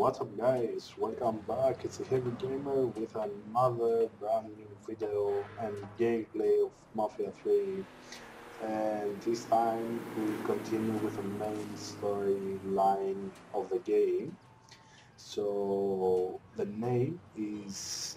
What's up guys, welcome back, it's a Heavy Gamer with another brand new video and gameplay of Mafia 3, and this time we continue with the main storyline of the game. So the name is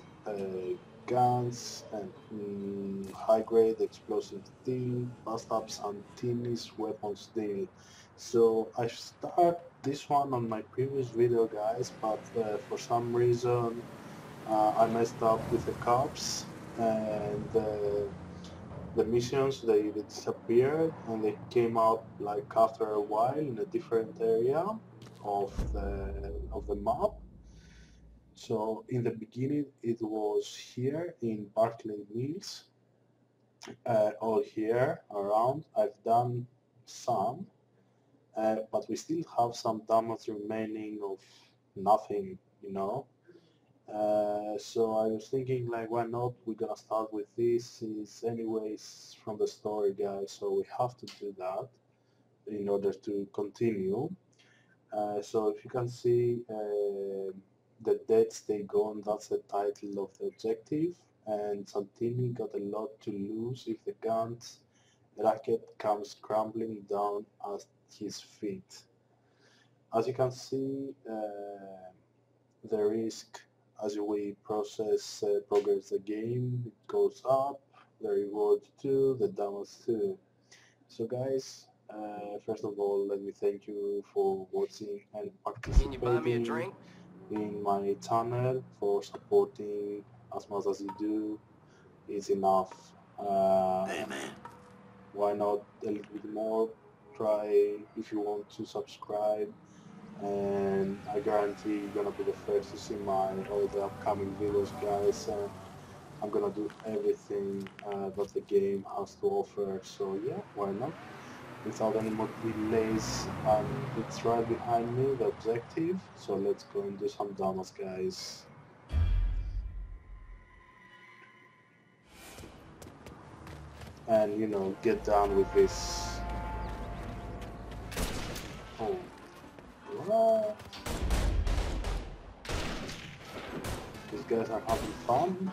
Guns and High-Grade Explosive Deal, Bust-Ups and Tennis Weapons Deal. So I start this one on my previous video guys, but for some reason I messed up with the cops and the missions, they disappeared and they came out like after a while in a different area of the map. So in the beginning it was here in Barclay Mills, all here around. I've done some, but we still have some damage remaining of nothing, you know. So I was thinking like, why not, we're gonna start with this, is anyways from the story guys, so we have to do that in order to continue. So if you can see the dead stay gone, that's the title of the objective, and Santini got a lot to lose if the Gantz racket comes crumbling down at his feet. As you can see, the risk as we progress the game, it goes up, the reward too, the damage too. So guys, first of all, let me thank you for watching and participating in my channel, for supporting as much as you do. It's enough. Amen. Why not a little bit more? Try if you want to subscribe, and I guarantee you're gonna be the first to see my all the upcoming videos guys. I'm gonna do everything that the game has to offer, so yeah, why not? Without any more delays, it's right behind me, the objective, so let's go and do some damage guys. And you know, get down with this. Oh, what? These guys are having fun.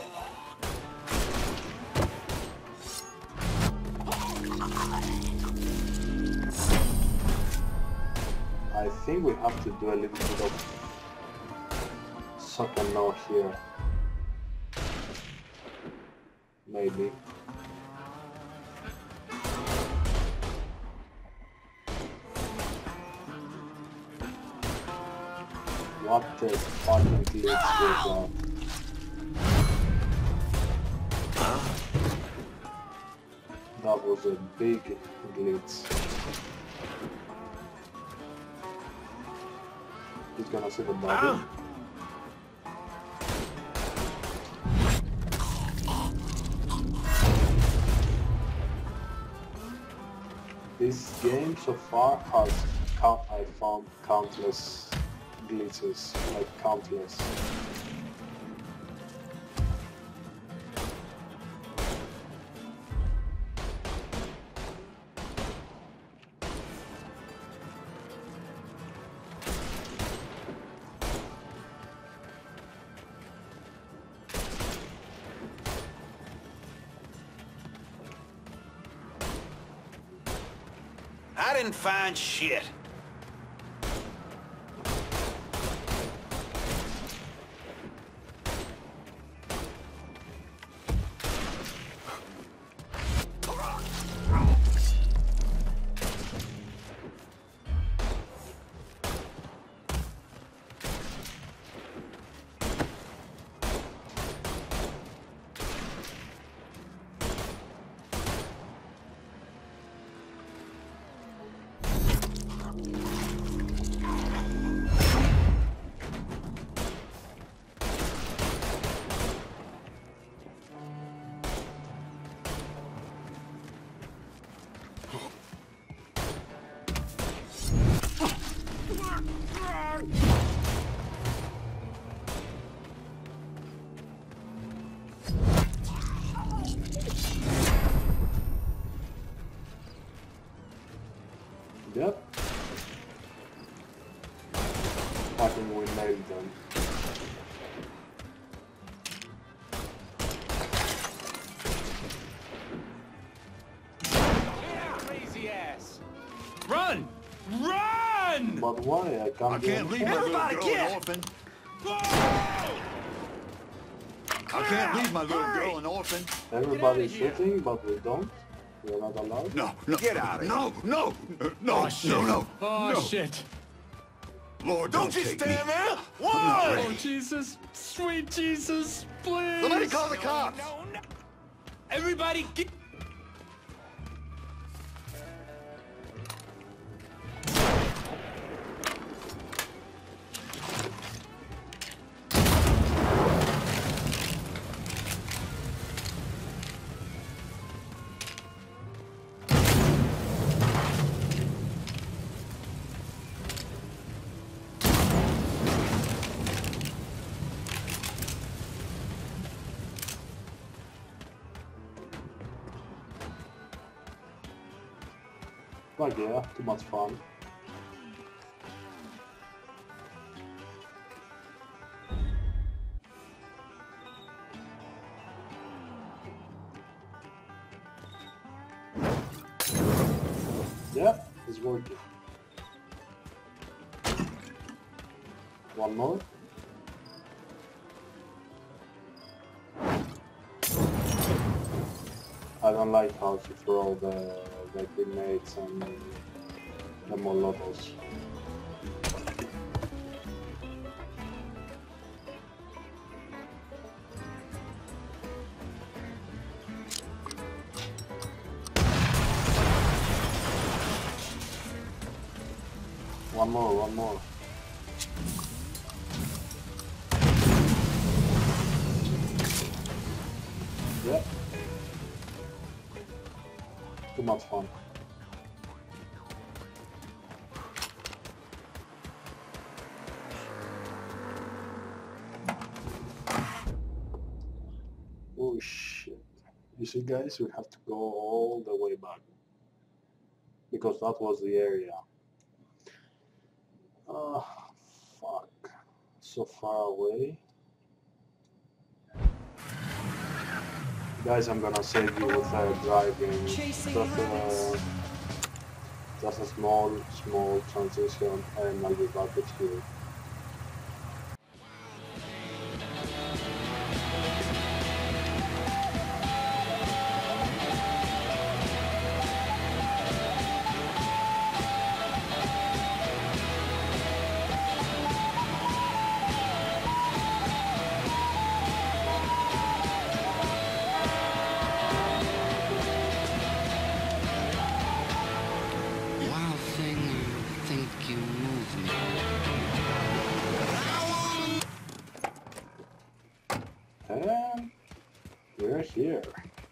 I think we have to do a little bit of suck and gnaw here. Maybe. What the fucking glitch was that? That was a big glitch. He's gonna see the body. This game so far has, I found countless glitches, like countless. I didn't find shit. Yep. Fucking win them. Crazy ass! Run! Run! But why? I can't leave my little girl an orphan. I can't leave my little girl an orphan. Everybody's shooting, but we don't. We're not allowed. No, Get out of here. no. Oh, shit. No. Oh, shit. Lord, don't you take stand me. there. Why? I'm not ready. Oh, Jesus. Sweet Jesus. Please. Somebody call the cops. No. Everybody get... Like, yeah, too much fun. Yeah, it's working. One more. I don't like how to throw the grenades and the molotovs. One more. Yeah. Too much fun. Oh shit. You see guys, we have to go all the way back. Because that was the area. Fuck. So far away. Guys, I'm gonna save you with driving. Just a small transition, and I'll be back with you. And we're here.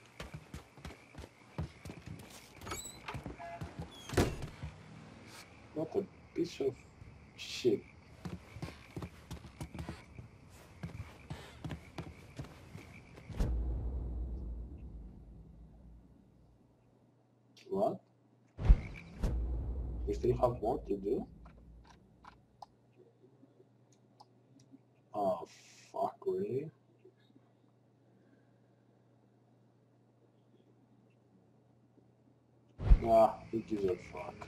What a piece of shit. What? We still have more to do? Oh, fuck, really? Nah, who gives a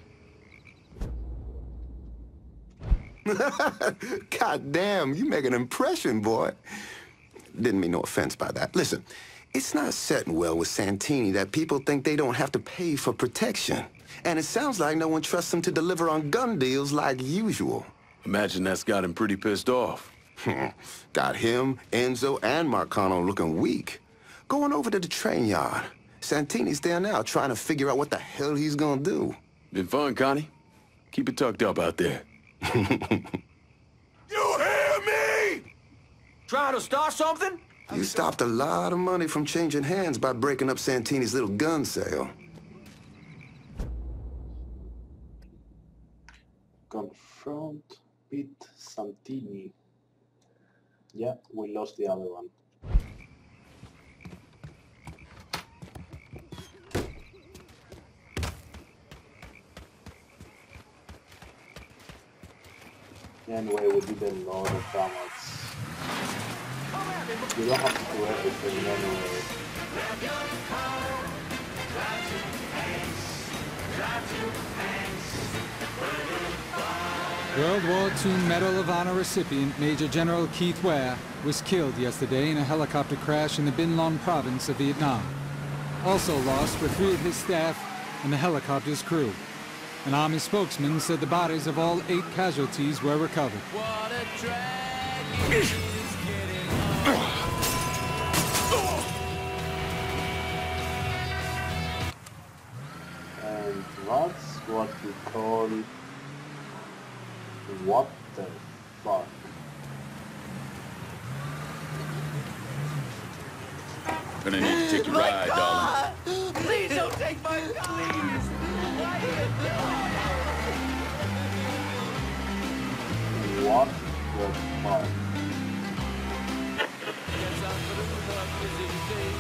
fuck? God damn, you make an impression, boy. Didn't mean no offense by that. Listen, it's not setting well with Santini that people think they don't have to pay for protection. And it sounds like no one trusts him to deliver on gun deals like usual. Imagine that's got him pretty pissed off. Got him, ENZO, and Marcano looking weak. Going over to the train yard. Santini's there now trying to figure out what the hell he's gonna do. Been fun, Connie. Keep it tucked up out there. You hear me? Trying to start something? You stopped a lot of money from changing hands by breaking up Santini's little gun sale. Confront Pete Santini. Yeah, we lost the other one. Anyway, we did a lot of damage. You don't have to do everything anyway. World War II Medal of Honor recipient Major General Keith Ware was killed yesterday in a helicopter crash in the Binh Long province of Vietnam. Also lost were 3 of his staff and the helicopter's crew. An Army spokesman said the bodies of all 8 casualties were recovered. What a drag it is getting And that's what we call... What the fuck? Gonna need to take a ride, darling. Please don't take my car! Please! Why are you doing What the fuck? Guess I'm through the busy day.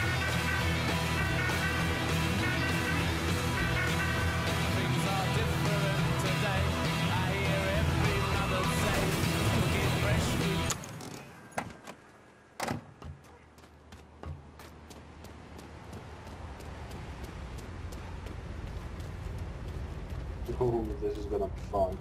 Things are different today. I hear every mother say, cooking fresh meat. Ooh, this is gonna be fun.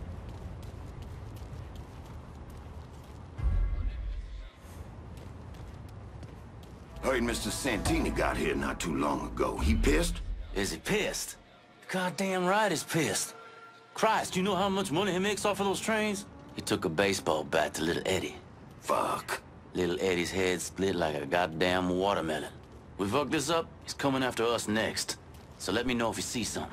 Heard Mr. Santini got here not too long ago. He pissed? Is he pissed? Goddamn right he's pissed. Christ, you know how much money he makes off of those trains? He took a baseball bat to little Eddie. Fuck. Little Eddie's head split like a goddamn watermelon. We fuck this up, he's coming after us next. So let me know if you see something.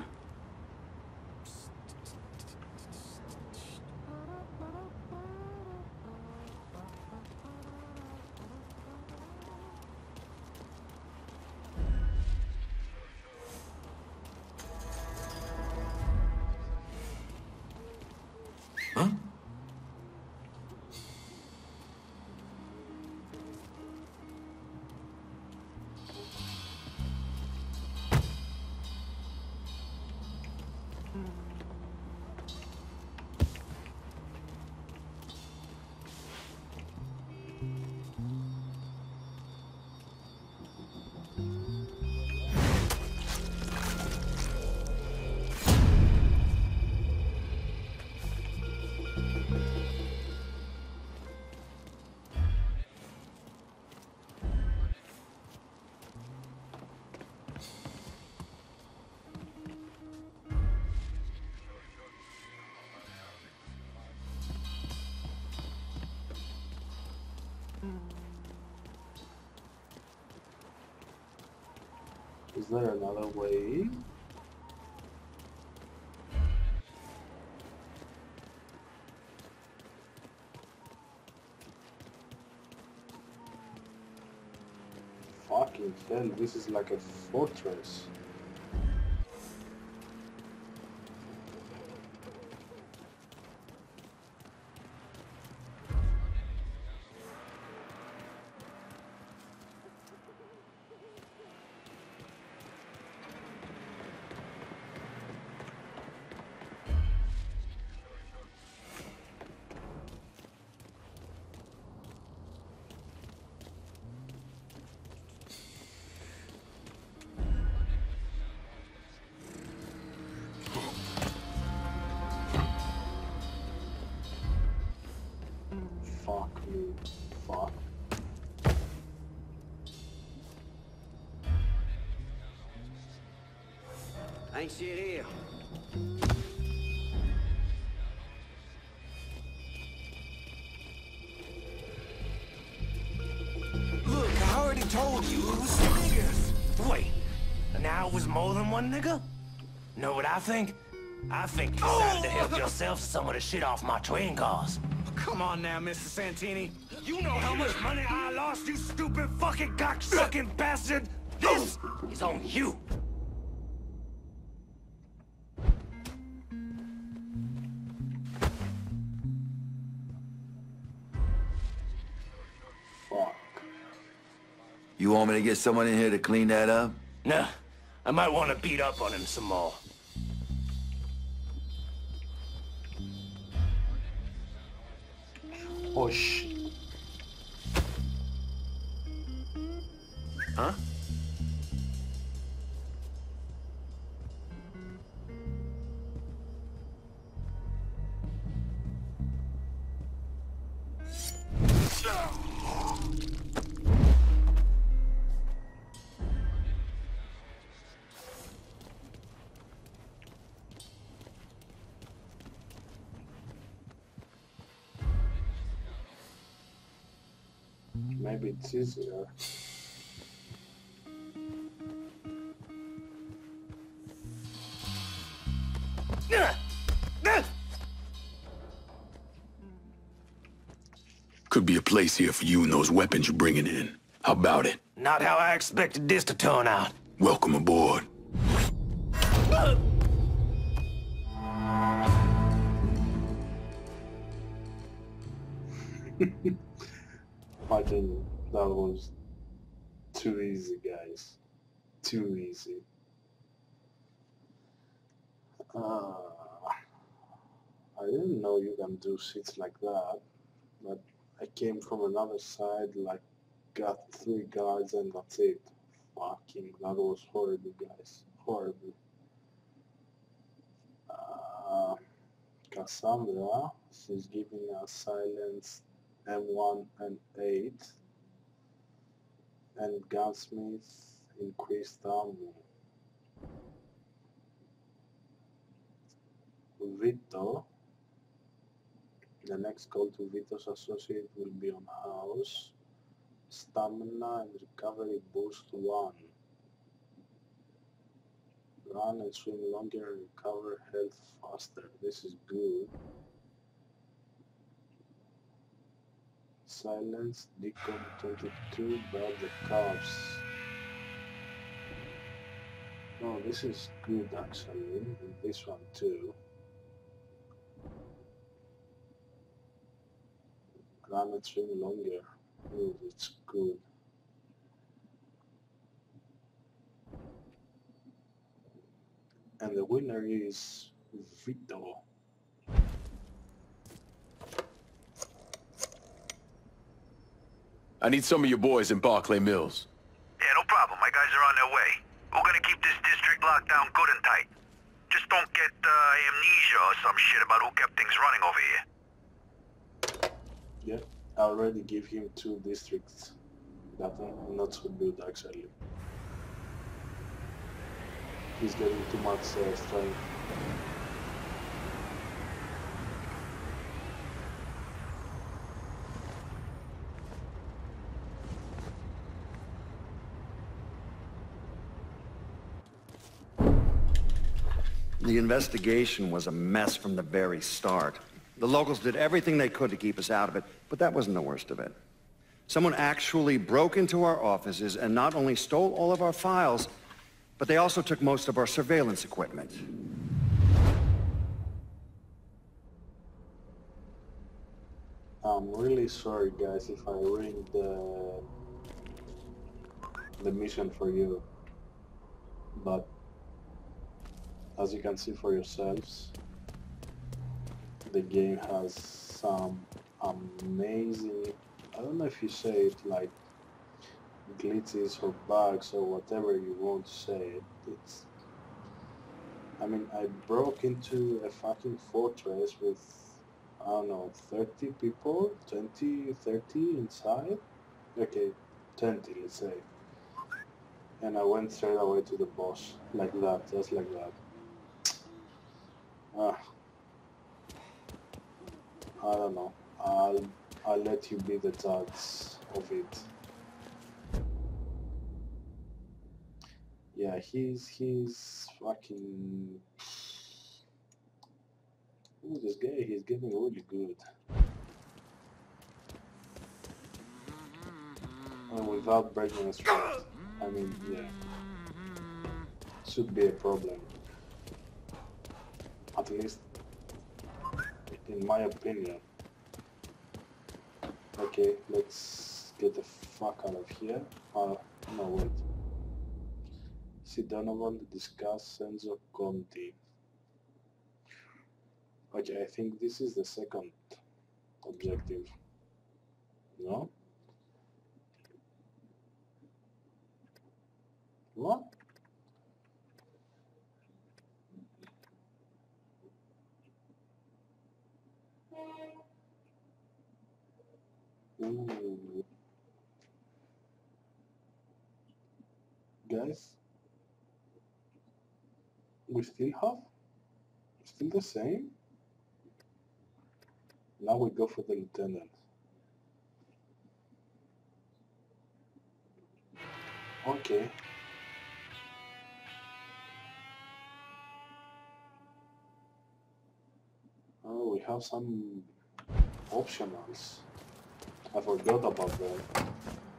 Huh? Is there another way? Fucking hell, this is like a fortress. Fuck me. Fuck. Ain't shit here. Look, I already told you it was some niggas. Wait, now it was more than one nigga? Know what I think? I think you decided to help yourself some of the shit off my train cars. Come on now, Mr. Santini. You know how much money I lost, you stupid fucking cocksucking bastard! This is on you. Fuck. You want me to get someone in here to clean that up? Nah, I might want to beat up on him some more. Oh shit. Huh? Maybe it's easier. Could be a place here for you and those weapons you're bringing in. How about it? Not how I expected this to turn out. Welcome aboard. Imagine that was too easy, guys. Too easy. I didn't know you can do shit like that, but I came from another side, like got 3 guards and that's it. Fucking, that was horrible, guys. Horrible. Cassandra, she's giving us silence M1 and 8, and Gunsmith increased ammo. Vito, the next call to Vito's associate will be on house. Stamina and recovery boost 1. Run and swim longer and recover health faster. This is good. Silence, decom 22, grab the cops. No, this is good actually. And this one too. Run and swim longer. Ooh, it's good. And the winner is Vito. I need some of your boys in Barclay Mills. Yeah, no problem. My guys are on their way. We're gonna keep this district locked down good and tight. Just don't get amnesia or some shit about who kept things running over here. Yeah, I already give him 2 districts. That one not so good actually. He's getting too much strength. The investigation was a mess from the very start. The locals did everything they could to keep us out of it, but that wasn't the worst of it. Someone actually broke into our offices and not only stole all of our files, but they also took most of our surveillance equipment. I'm really sorry guys if I ruined the mission for you, but as you can see for yourselves, the game has some amazing, I don't know if you say it like glitches or bugs or whatever you want to say it. It's, I mean, I broke into a fucking fortress with, I don't know, 30 people, 20, 30 inside? Okay, 20 let's say. And I went straight away to the boss, like that, just like that. I don't know, I'll let you be the judge of it. Yeah, he's fucking... Ooh, this guy, he's getting really good. And without breaking a sweat. I mean, yeah. Should be a problem. At least, in my opinion. Okay, let's get the fuck out of here. No, wait. See Donovan to discuss ENZO Conti. Okay, I think this is the second objective. No? What? Ooh. Guys, we still the same? Now we go for the lieutenant. Okay. Oh, we have some optionals. I forgot about that.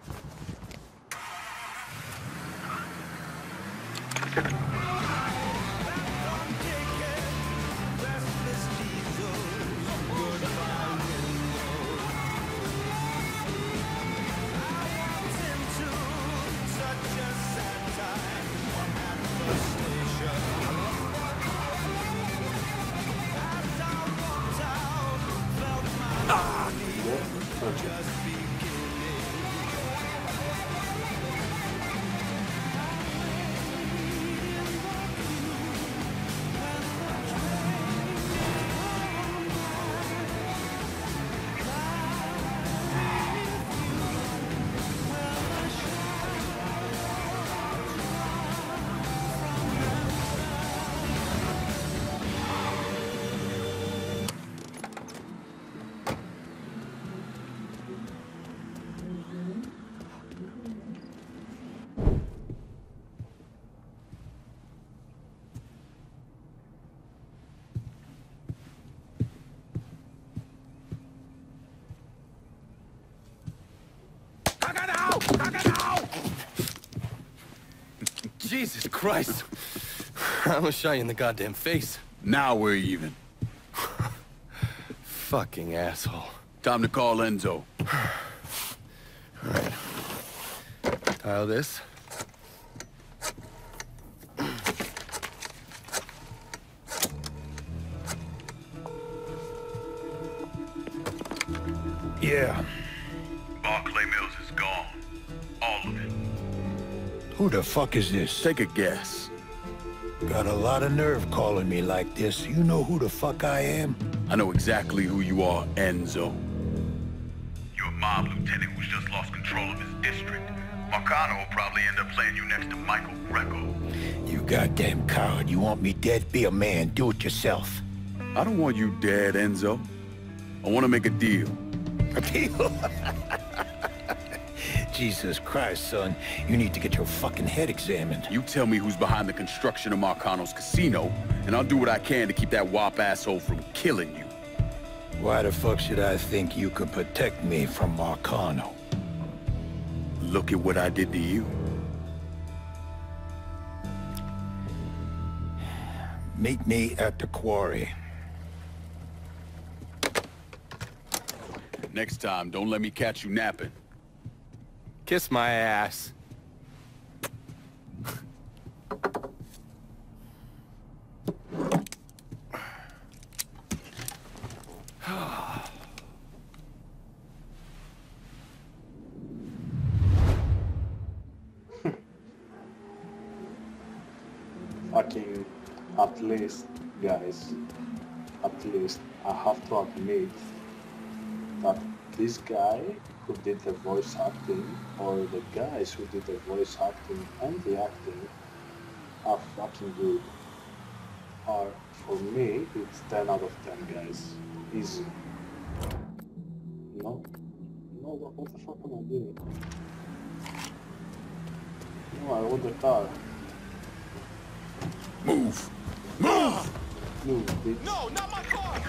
Jesus Christ. I almost shot you in the goddamn face. Now we're even. Fucking asshole. Time to call ENZO. All right. Tile this. Yeah. Barclay Mills is gone. All of it. Who the fuck is this? Take a guess. Got a lot of nerve calling me like this. You know who the fuck I am? I know exactly who you are, ENZO. You're a mob lieutenant who's just lost control of his district. Marcano will probably end up playing you next to Michael Greco. You goddamn coward. You want me dead? Be a man. Do it yourself. I don't want you dead, ENZO. I want to make a deal. A deal? Jesus Christ, son. You need to get your fucking head examined. You tell me who's behind the construction of Marcano's casino, and I'll do what I can to keep that wop asshole from killing you. Why the fuck should I think you could protect me from Marcano? Look at what I did to you. Meet me at the quarry. Next time, don't let me catch you napping. Kiss my ass. Fucking, at least, guys, at least I have to admit that this guy who did the voice acting, or the guys who did the voice acting and the acting, are fucking good. Are, for me, it's 10 out of 10, guys. Easy. No? No, what the fuck am I doing? No, I want the car. Move! Move! Move, bitch. No, not my car!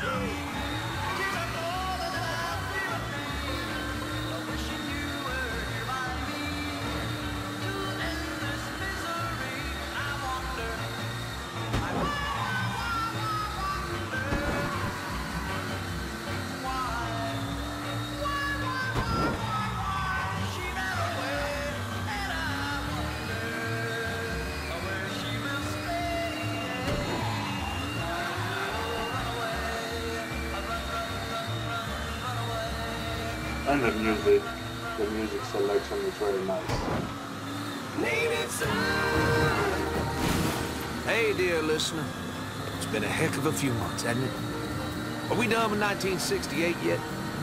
And the music selection is very nice. Hey, dear listener. It's been a heck of a few months, hasn't it? Are we done with 1968 yet?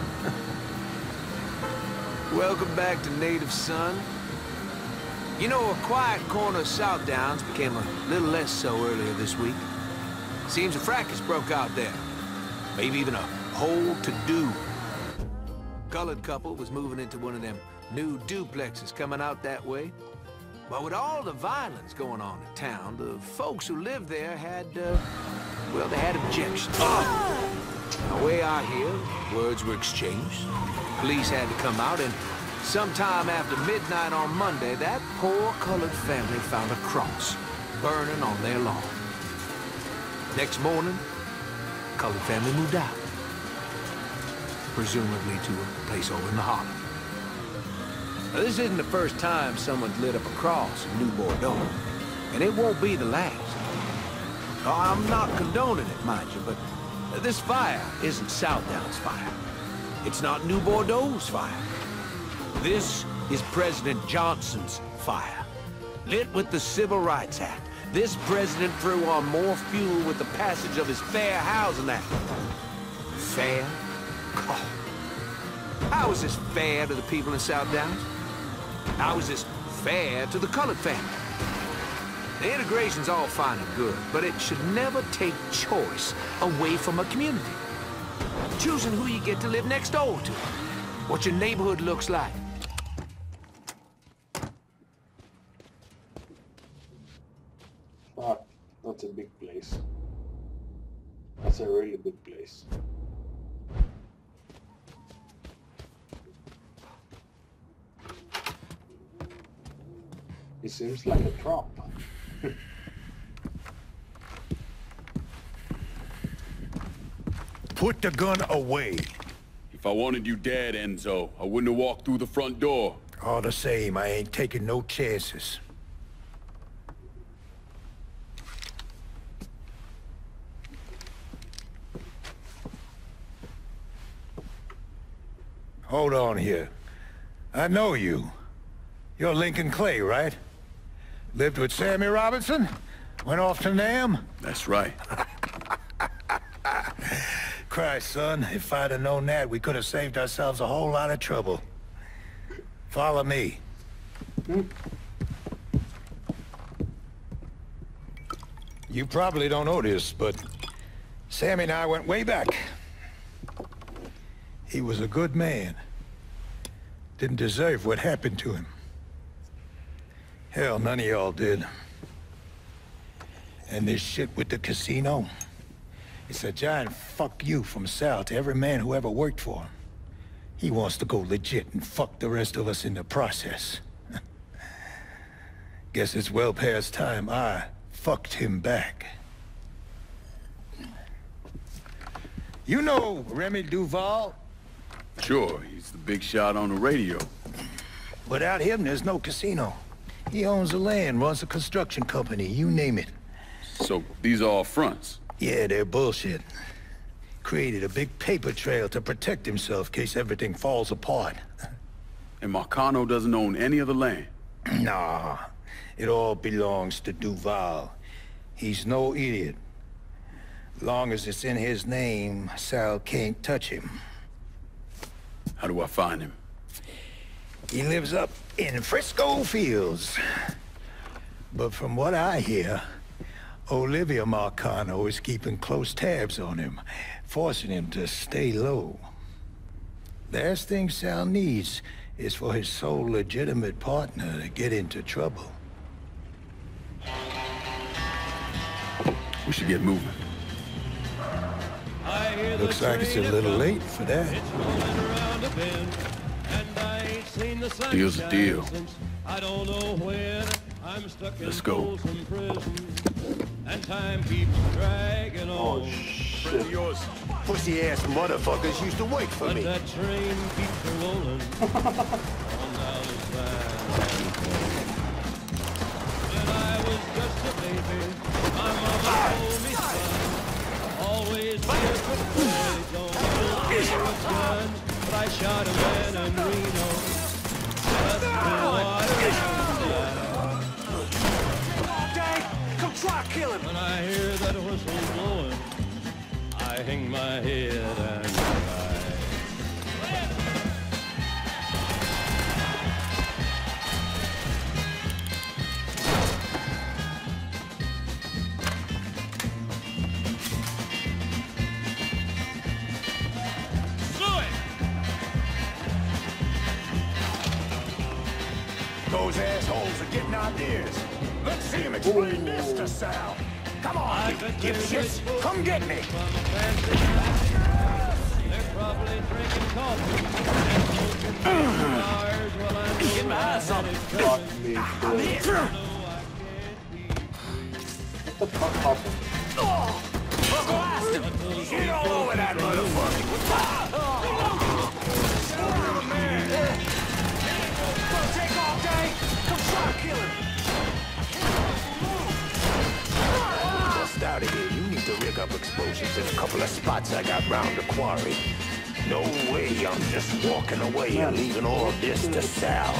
Welcome back to Native Son. You know, a quiet corner of South Downs became a little less so earlier this week. Seems a fracas broke out there. Maybe even a whole to-do. Colored couple was moving into one of them new duplexes coming out that way. But with all the violence going on in town, the folks who lived there had, well, they had objections. The way I hear, words were exchanged. Police had to come out, and sometime after midnight on Monday, that poor colored family found a cross burning on their lawn. Next morning, the colored family moved out, presumably to a place over in the Hollow. Now, this isn't the first time someone's lit up a cross in New Bordeaux, and it won't be the last. I'm not condoning it, mind you, but this fire isn't South Downs' fire. It's not New Bordeaux's fire. This is President Johnson's fire. Lit with the Civil Rights Act. This president threw on more fuel with the passage of his Fair Housing Act. Fair? Oh. How is this fair to the people in South Downs? How is this fair to the colored family? The integration's all fine and good, but it should never take choice away from a community. Choosing who you get to live next door to. What your neighborhood looks like. Fuck, that's a big place. That's a really big place. It seems like a trap. Put the gun away. If I wanted you dead, Enzo, I wouldn't have walked through the front door. All the same, I ain't taking no chances. Hold on here. I know you. You're Lincoln Clay, right? Lived with Sammy Robinson? Went off to Nam? That's right. Christ, son, if I'd have known that, we could have saved ourselves a whole lot of trouble. Follow me. You probably don't know this, but Sammy and I went way back. He was a good man. Didn't deserve what happened to him. Hell, none of y'all did. And this shit with the casino, it's a giant fuck you from Sal to every man who ever worked for him. He wants to go legit and fuck the rest of us in the process. Guess it's well past time I fucked him back. You know Remy Duval? Sure, he's the big shot on the radio. Without him, there's no casino. He owns the land, runs a construction company, you name it. So, these are all fronts? Yeah, they're bullshit. Created a big paper trail to protect himself in case everything falls apart. And Marcano doesn't own any of the land? Nah, it all belongs to Duval. He's no idiot. Long as it's in his name, Sal can't touch him. How do I find him? He lives up in Frisco Fields. But from what I hear, Olivia Marcano is keeping close tabs on him, forcing him to stay low. Last thing Sal needs is for his sole legitimate partner to get into trouble. We should get moving. Looks like it's a little late for that. Deal's a deal. Let's go. Oh shit. Yours pussy-ass motherfuckers used to wait for me. That train keeps rolling on down the side. When I was just a baby, my mama told me, son, always be a good boy, don't kill me with guns. But I shot a man kill him! When I hear that whistle blowing, I hang my head and cry. Those assholes are getting ideas. Let's see him explain this to Sal. Come on, you dipshits. Come get me. They're probably drinking coffee and smoking cigars while I'm Get behind something. Fuck me, dude. What the fuck happened? Get all over that motherfucker. Take off, Dave! Come try to kill him! Bust out of here. You need to rig up explosives in a couple of spots I got round the quarry. No way I'm just walking away and leaving all this to Sal.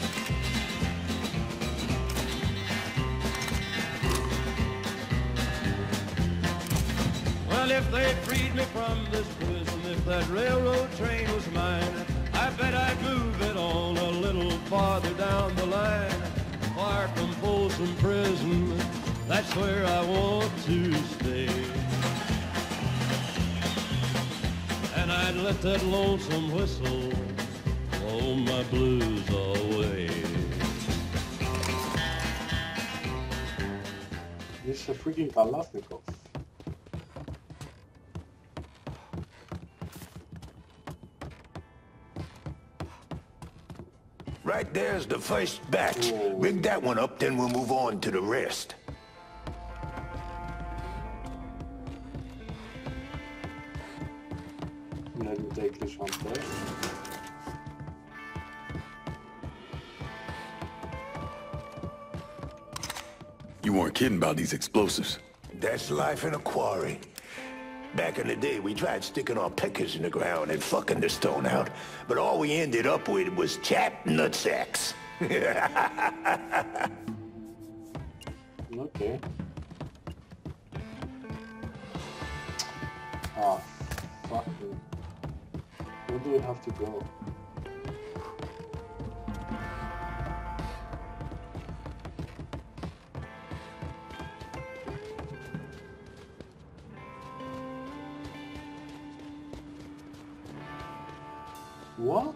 Well, if they freed me from this prison, if that railroad train was mine, I bet I'd move it on a little farther down the line. Far from Folsom Prison, that's where I want to stay. And I'd let that lonesome whistle blow my blues away. This is a freaking Kalashnikov. Right there's the first batch. Rig that one up, then we'll move on to the rest. Let me take this one first. You weren't kidding about these explosives. That's life in a quarry. Back in the day, we tried sticking our pickers in the ground and fucking the stone out, but all we ended up with was chapped nutsacks. Okay. Ah, fuck me. Where do we have to go? What?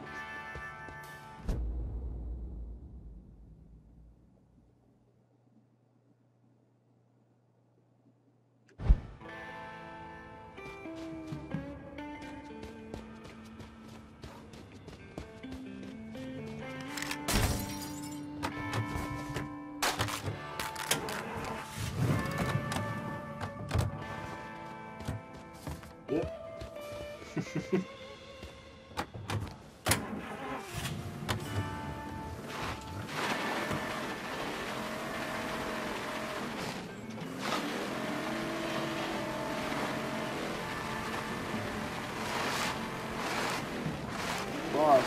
Yep. Boss.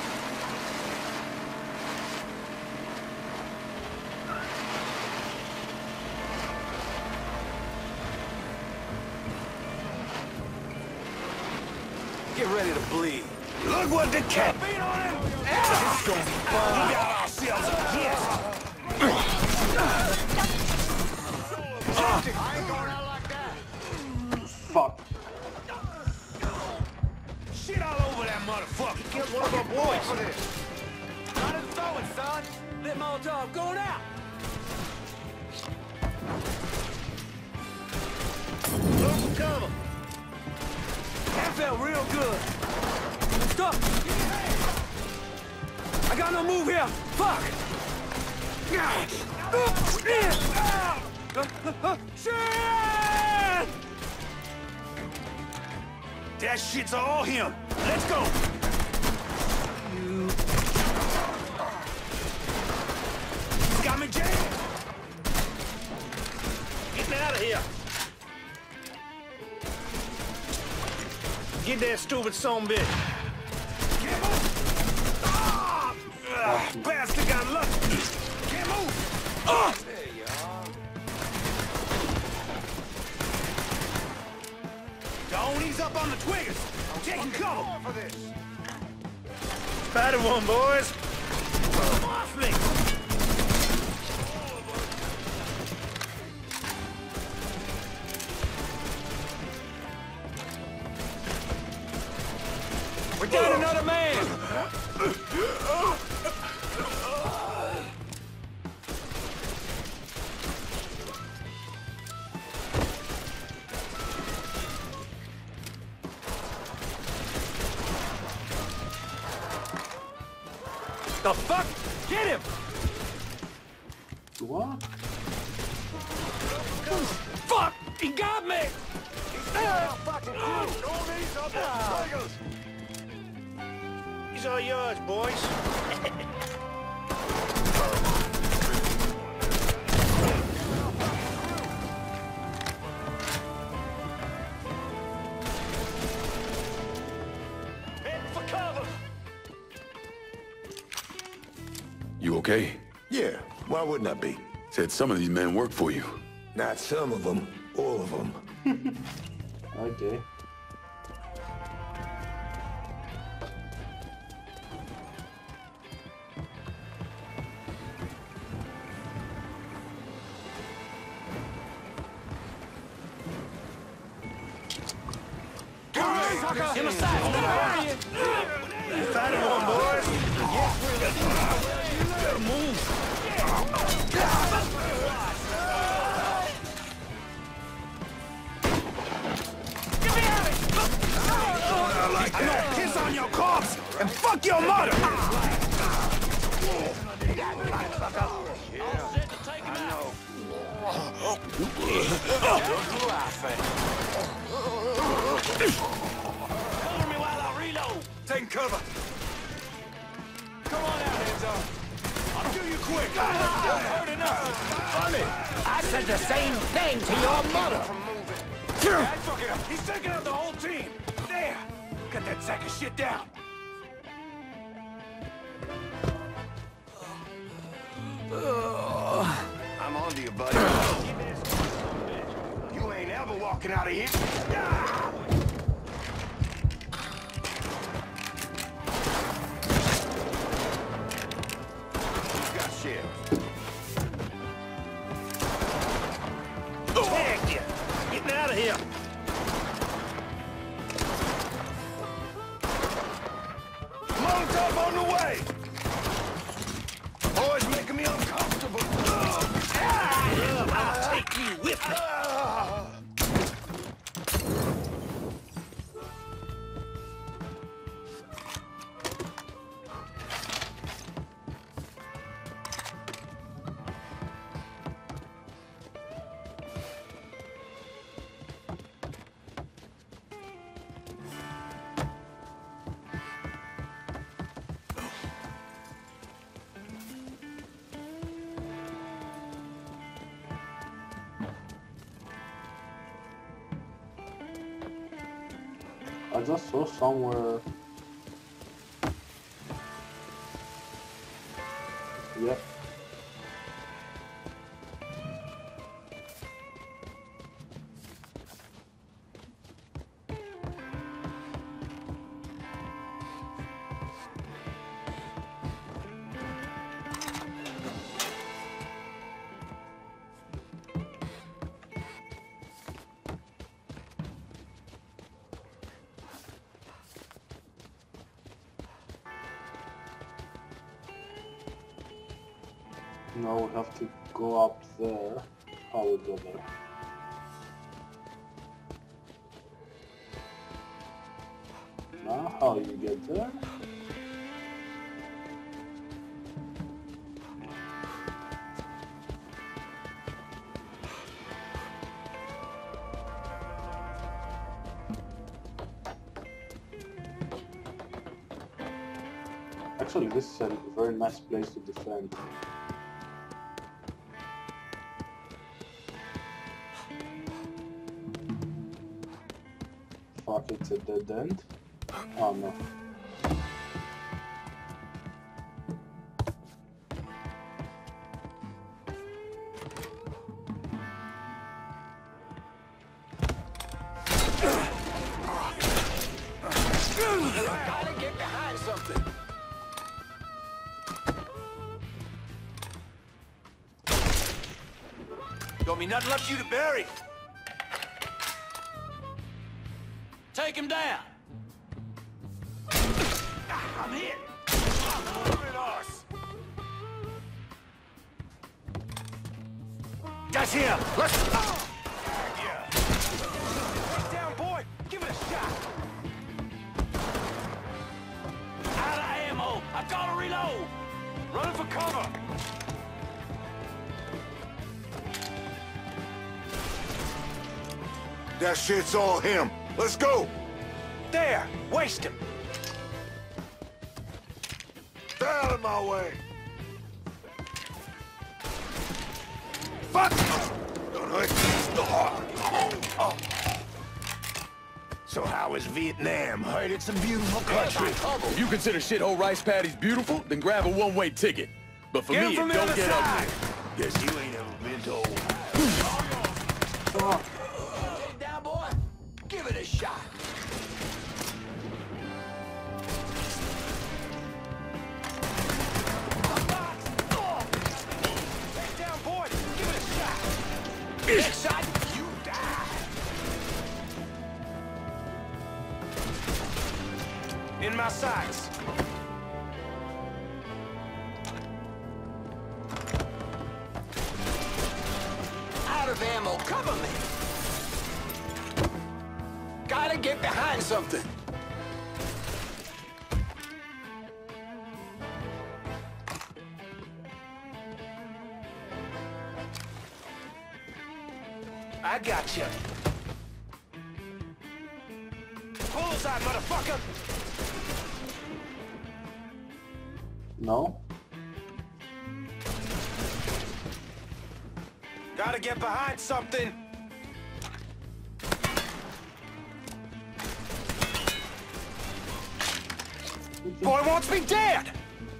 Get ready to bleed. Look what the cat... Beat on him! It's gonna be fun. We got ourselves a gift. I ain't going out like that. Fuck. Shit all over that motherfucker. Killed one of our boys for this. Not as throwing, son. Lit Molotov going out. Look for cover. That felt real good. Stop. I got no move here. Fuck. Shit! That shit's all him. Let's go. You got me jammed. Get me out of here. Get that stupid son bitch. Can't move. Bastard got lucky. Can't move. There you are. up on the twiggers! I'm taking cover! For this. Better one, boys! Off me! We're down another man! The fuck? Get him! What? Fuck! He got me! These are yours, boys. Head for cover! You okay? Yeah, why wouldn't I be? Said some of these men work for you. Not some of them, all of them. Okay. Him aside! Fighting one, boys! Better move! Get me out of here! I like that! I'm gonna piss on your corpse and fuck your mother! Cover me while I reload! Taking cover. Come on out, ENZO! I'll do you quick! I've heard enough! Funny! I said the same thing to your mother. I'd fuck it up! He's taking out the whole team! There! Got that sack of shit down! I'm on to you, buddy. You ain't ever walking out of here! Who's got shields? Heck yeah! Getting out of here! Molotov on the way! Boys making me uncomfortable. I'll take you with me. I just saw somewhere. Yep. Now we have to go up there. How we go there? Now how you get there? Actually, this is a very nice place to defend. Fuck, it's a dead end? Oh no. Gotta get behind something. Don't mean nothing left you to bury. Take him down. I'm hit. That's him. Let's. Yeah. Get down, boy. Give it a shot. Out of ammo. I gotta reload. Running for cover. That shit's all him. Let's go. There. Waste him. Stay out of my way. Fuck! So how is Vietnam? Heard it's a beautiful country. If you consider shithole rice paddies beautiful, then grab a one-way ticket. But for me, it don't get ugly. Guess you ain't ever been to old. Get down, boy. Give it a shot. Get down, boy. Give it a shot. Next shot, you die. In my sights. Out of ammo, cover me. Gotta get behind something. I got you. Bullseye, motherfucker. No? Gotta get behind something. Boy wants me dead.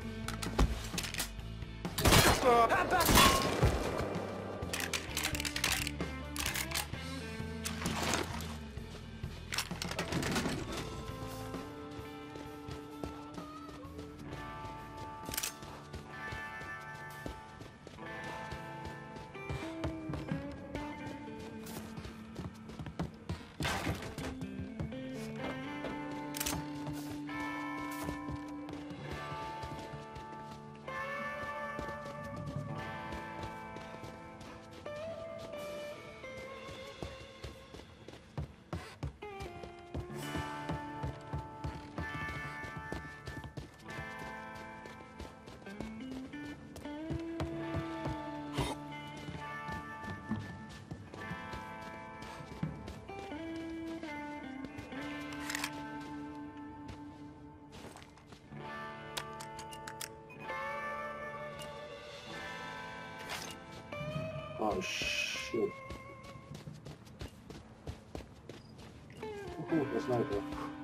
Oh shit. Ooh, the sniper.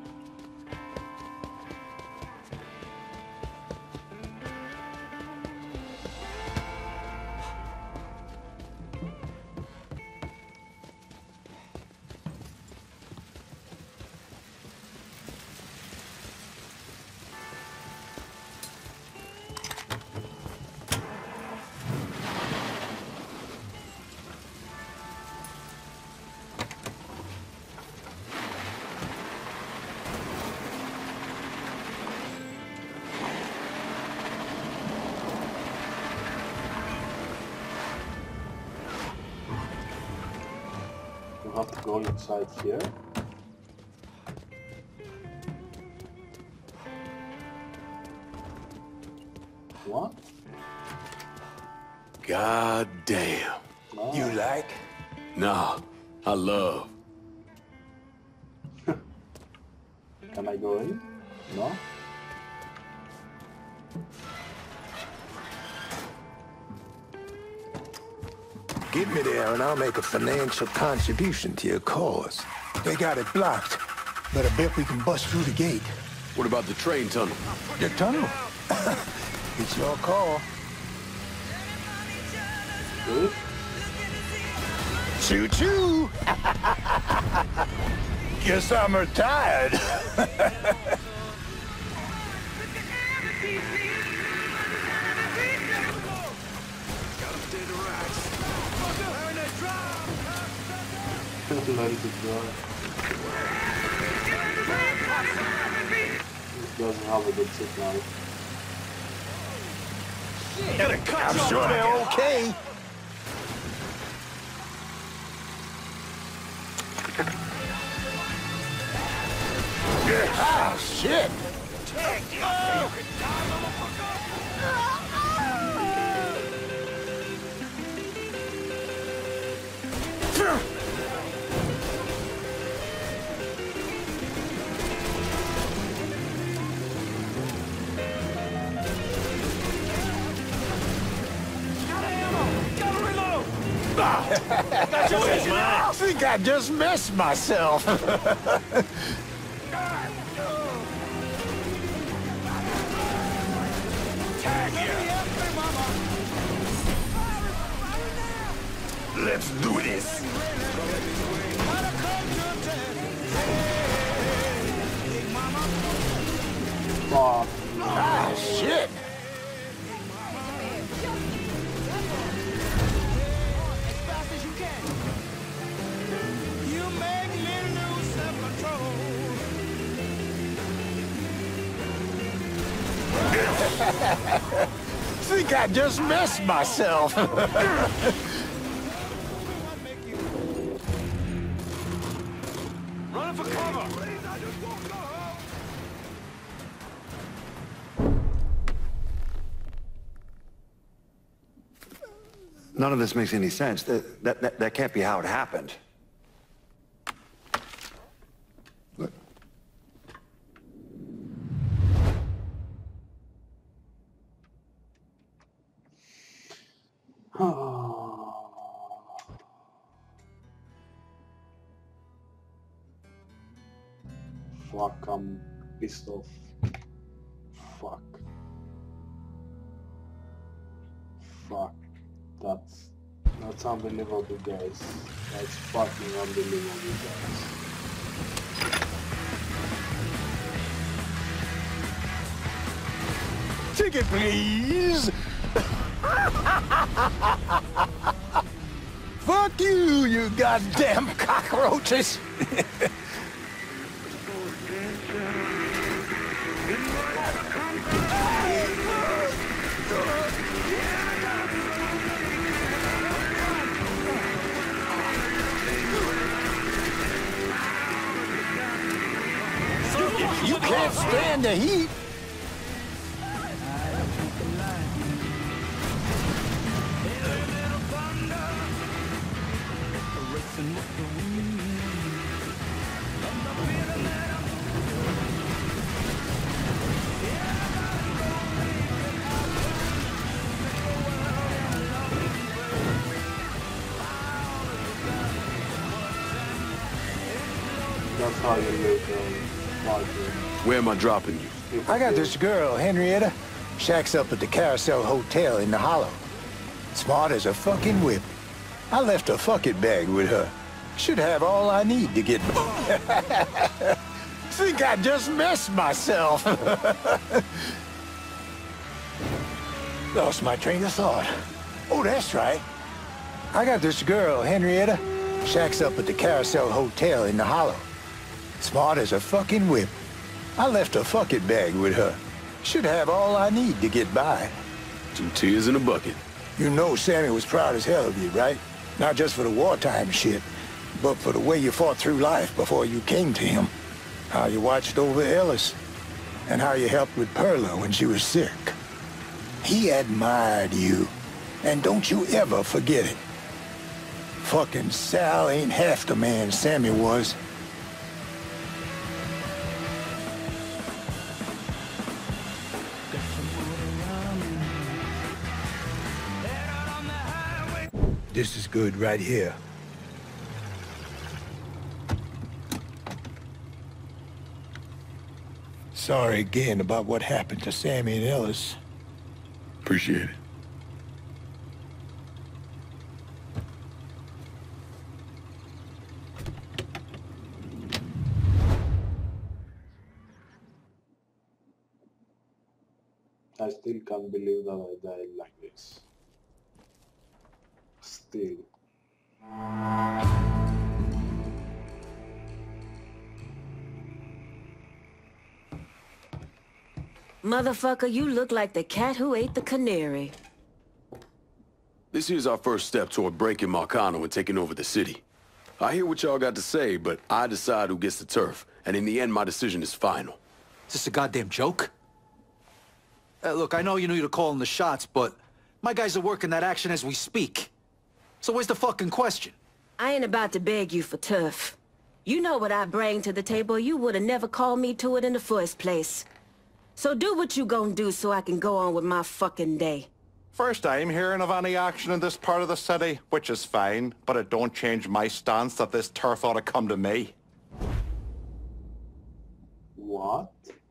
Have to go inside here. What? God damn. Oh. You like? Nah, I love. Can I go in? No? Get me there and I'll make a financial contribution to your cause. They got it blocked, but I bet we can bust through the gate. What about the train tunnel? The tunnel? It's your call. Choo-choo! Guess I'm retired. Let it go. This doesn't have a good signal. I'm sure they're okay. Ah, shit! I think I just missed myself. Let's do this. Oh, ah, shit. Think I just missed myself. Run for cover! None of this makes any sense. That can't be how it happened. Look. Fuck, I'm pissed off. Fuck. Fuck. That's unbelievable, guys. That's fucking unbelievable, guys. Ticket, please. Fuck you, you goddamn cockroaches. You can't stand the heat. That's how you live, Where am I dropping you? I got this girl, Henrietta. Shacks up at the Carousel Hotel in the Hollow. Smart as a fucking whip. I left a fucking bag with her. Should have all I need to get... Think I just missed myself. Lost my train of thought. Oh, that's right. I got this girl, Henrietta. Shacks up at the Carousel Hotel in the Hollow. Smart as a fucking whip. I left a fucking bag with her. Should have all I need to get by. 2 tears in a bucket. You know Sammy was proud as hell of you, right? Not just for the wartime shit, but for the way you fought through life before you came to him. How you watched over Ellis, and how you helped with Perla when she was sick. He admired you, and don't you ever forget it. Fucking Sal ain't half the man Sammy was. This is good right here. Sorry again about what happened to Sammy and Ellis. Appreciate it. I still can't believe that I died like this. Still. Motherfucker, you look like the cat who ate the canary. This here's our first step toward breaking Marcano and taking over the city. I hear what y'all got to say, but I decide who gets the turf. And in the end, my decision is final. Is this a goddamn joke? Look, I know you knew you're calling the shots, but my guys are working that action as we speak. So where's the fucking question? I ain't about to beg you for turf. You know what I bring to the table. You would've never called me to it in the first place. So do what you gonna do so I can go on with my fucking day. First time hearing of any action in this part of the city, which is fine, but it don't change my stance that this turf ought to come to me. What?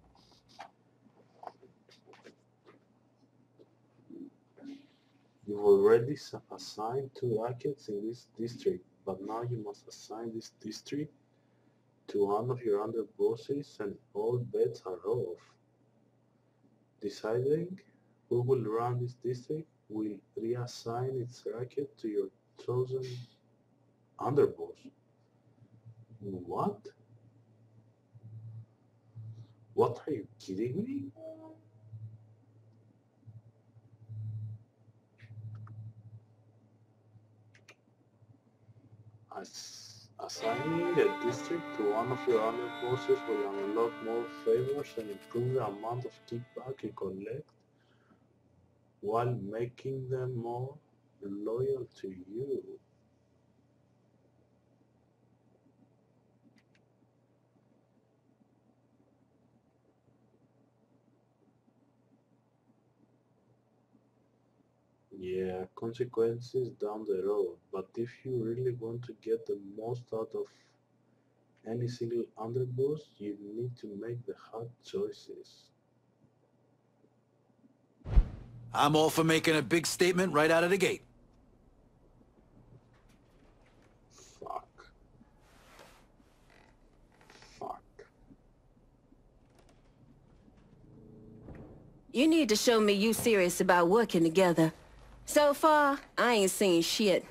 You've already assigned 2 rackets in this district, but now you must assign this district to one of your underbosses and all bets are off. Deciding who will run this district will reassign its racket to your chosen underboss. What? What, are you kidding me? Assigning a district to one of your underbosses will unlock more favors and improve the amount of kickback you collect, while making them more loyal to you. Yeah, consequences down the road, but if you really want to get the most out of any single underboss, you need to make the hard choices. I'm all for making a big statement right out of the gate. Fuck. You need to show me you serious about working together. So far, I ain't seen shit.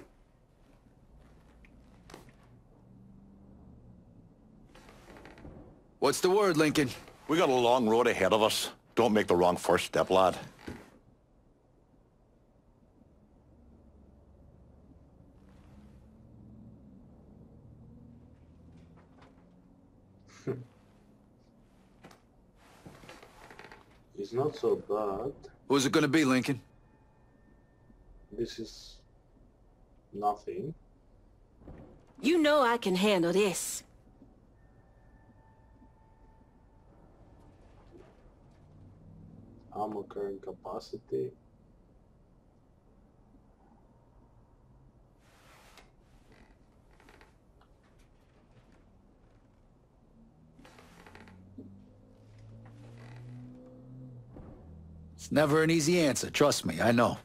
What's the word, Lincoln? We got a long road ahead of us. Don't make the wrong first step, lad. It's not so bad. Who's it gonna be, Lincoln? This is nothing. You know I can handle this. Ammo current capacity. It's never an easy answer, trust me, I know.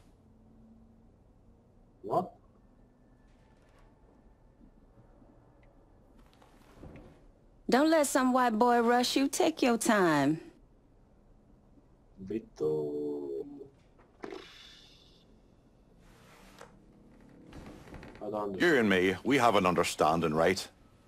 What? Don't let some white boy rush you. Take your time. Vito. I don't understand. You and me, we have an understanding, right?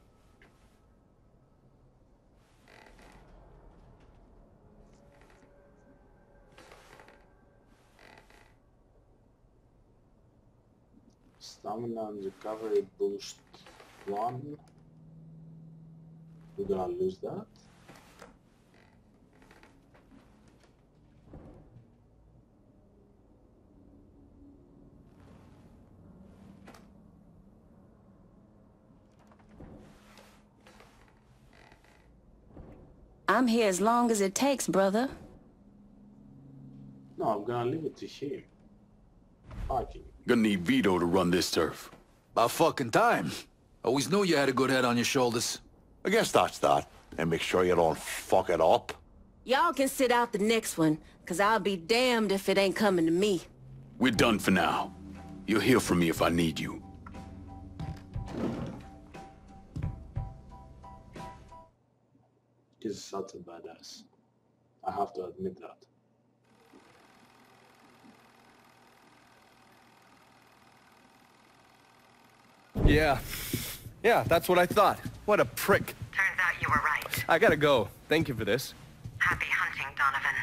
Stamina and recovery boost 1. We're gonna lose that. I'm here as long as it takes, brother. No, I'm gonna leave it to him. Fucking. Gonna need Vito to run this turf. About fucking time. Always knew you had a good head on your shoulders. I guess that's that. And make sure you don't fuck it up. Y'all can sit out the next one, cause I'll be damned if it ain't coming to me. We're done for now. You'll hear from me if I need you. He's such a badass. I have to admit that. Yeah, that's what I thought. What a prick. Turns out you were right. I gotta go. Thank you for this. Happy hunting, Donovan.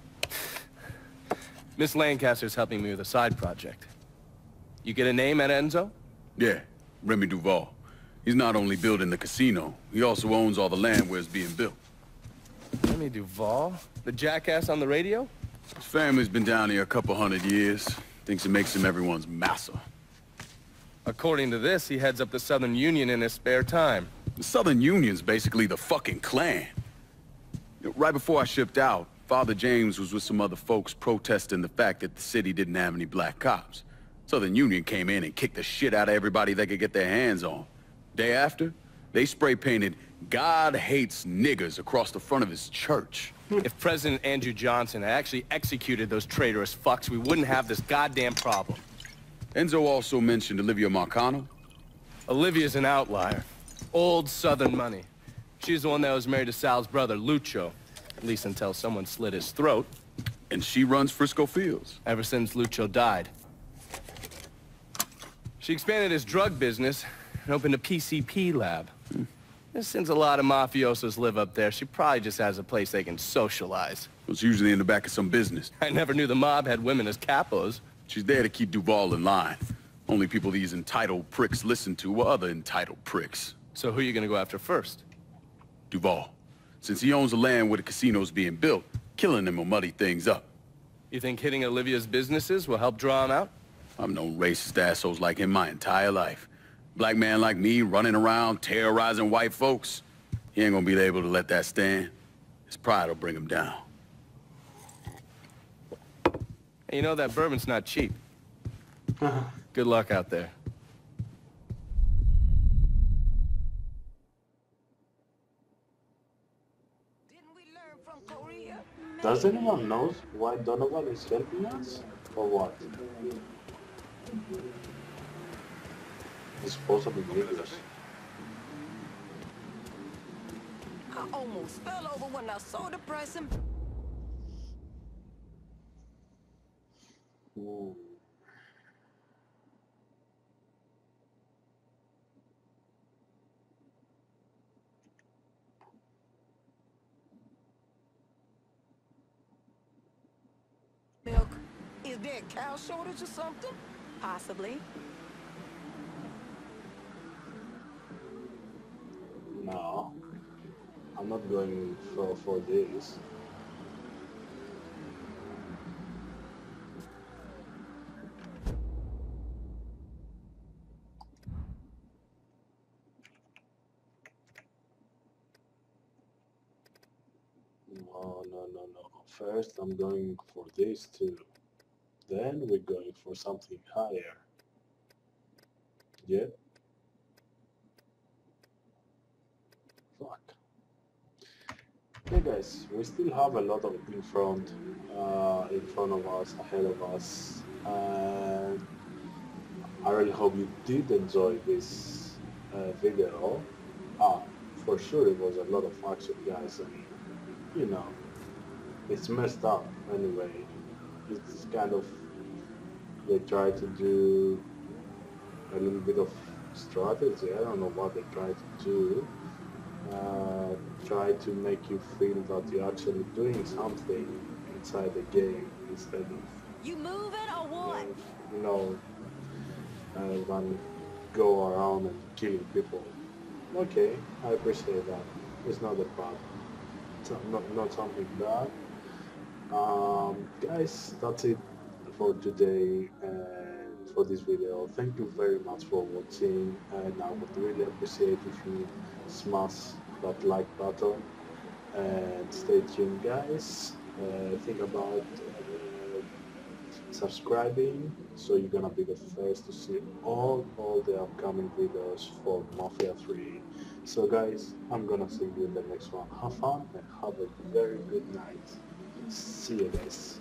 Miss Lancaster's helping me with a side project. You get a name at ENZO? Yeah, Remy Duval. He's not only building the casino, he also owns all the land where it's being built. Remy Duval? The jackass on the radio? His family's been down here a couple 100 years. Thinks it makes him everyone's massa. According to this, he heads up the Southern Union in his spare time. The Southern Union's basically the fucking Klan. Right before I shipped out, Father James was with some other folks protesting the fact that the city didn't have any black cops. Southern Union came in and kicked the shit out of everybody they could get their hands on. Day after, they spray-painted "God hates niggers" across the front of his church. If President Andrew Johnson had actually executed those traitorous fucks, we wouldn't have this goddamn problem. ENZO also mentioned Olivia Marcano. Olivia's an outlier. Old Southern money. She's the one that was married to Sal's brother, Lucho. At least until someone slit his throat. And she runs Frisco Fields. Ever since Lucho died. She expanded his drug business and opened a PCP lab. Since a lot of mafiosos live up there, she probably just has a place they can socialize. It's usually in the back of some business. I never knew the mob had women as capos. She's there to keep Duval in line. Only people these entitled pricks listen to are other entitled pricks. So who are you gonna go after first? Duval. Since he owns the land where the casino's being built, killing him will muddy things up. You think hitting Olivia's businesses will help draw him out? I've known racist assholes like him my entire life. Black man like me running around terrorizing white folks. He ain't gonna be able to let that stand. His pride will bring him down. Hey, you know that bourbon's not cheap. Good luck out there. Does anyone know why Donovan is helping us? Or what? He's supposed to be niggers. I almost fell over when I saw the price and... Ooh. Milk. Is there a cow shortage or something? Possibly. No, I'm not going for this. No. First, I'm going for this too. Then we're going for something higher. Yeah. Fuck. Okay, guys, we still have a lot of in front of us, ahead of us, and I really hope you did enjoy this video. For sure, it was a lot of action, guys, and you know, it's messed up anyway. It's kind of, they try to do a little bit of strategy. I don't know what they try to do. Try to make you feel that you're actually doing something inside the game instead of, you moving or what? You know, than go around and killing people. Okay, I appreciate that. It's not a bad, not something bad. Guys, that's it for today and for this video. Thank you very much for watching, and I would really appreciate if you smash that like button and stay tuned, guys. Think about subscribing, so you're gonna be the first to see all the upcoming videos for Mafia 3. So guys, I'm gonna see you in the next one. Have fun and have a very good night. See you guys.